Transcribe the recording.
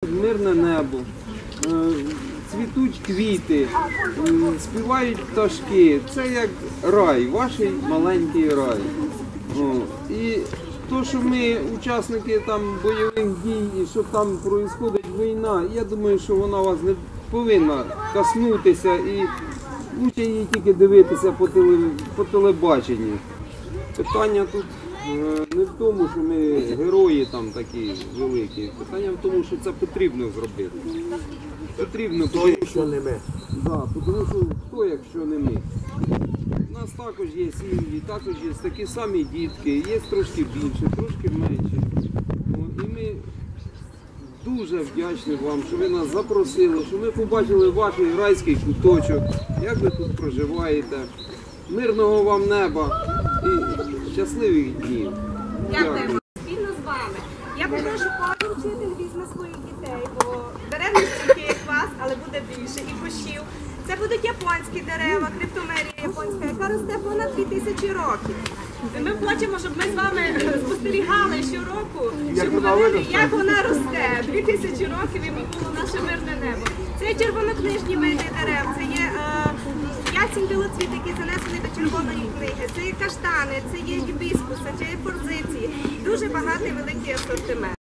Мирне небо, цвітуть квіти, співають пташки. Це як рай, ваш маленький рай. І то, що ми учасники бойових дій і що там відбувається війна, я думаю, що вона вас не повинна коснутися і краще її тільки дивитися по телебаченню. Питання тут не в тому, що ми герої там такі великі. Питання в тому, що це потрібно зробити. Потрібно, хто, якщо не ми. Да, тому що хто, якщо не ми. У нас також є сім'ї, також є такі самі дітки, є трошки більше, трошки менше. І ми дуже вдячні вам, що ви нас запросили, що ми побачили ваш райський куточок, як ви тут проживаєте. Мирного вам неба і щасливих днів. Дякуємо. Спільно з вами. Я попрошу кожен вчитель візьме своїх дітей, бо дерев не стільки, як вас, але буде більше. І кущів. Це будуть японські дерева, криптомерія японська, яка росте понад 2000 років. І ми хочемо, щоб ми з вами спостерігали щороку, як вона росте. 2000 років і було наше мирне небо. Це червонокнижні види дерев, це є ясінь білоцвіт, який занесений до червоної книги, це є каштани, це є гібіскуси, це є форзиції. Дуже багатий великий асортимент.